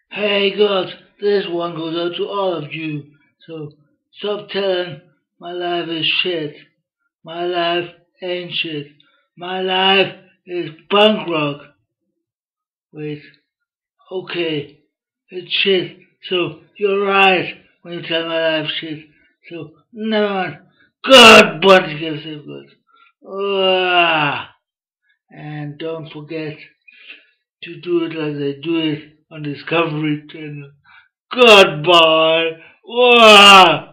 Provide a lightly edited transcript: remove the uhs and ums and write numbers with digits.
Hey God, this one goes out to all of you. So stop telling my life is shit. My life ain't shit. My life is punk rock. Wait, okay, it's shit. So you're right when you tell my life shit. So never mind. God, but you can save God. Ah, and don't forget to do it like they do it on Discovery Channel. Goodbye. Wow.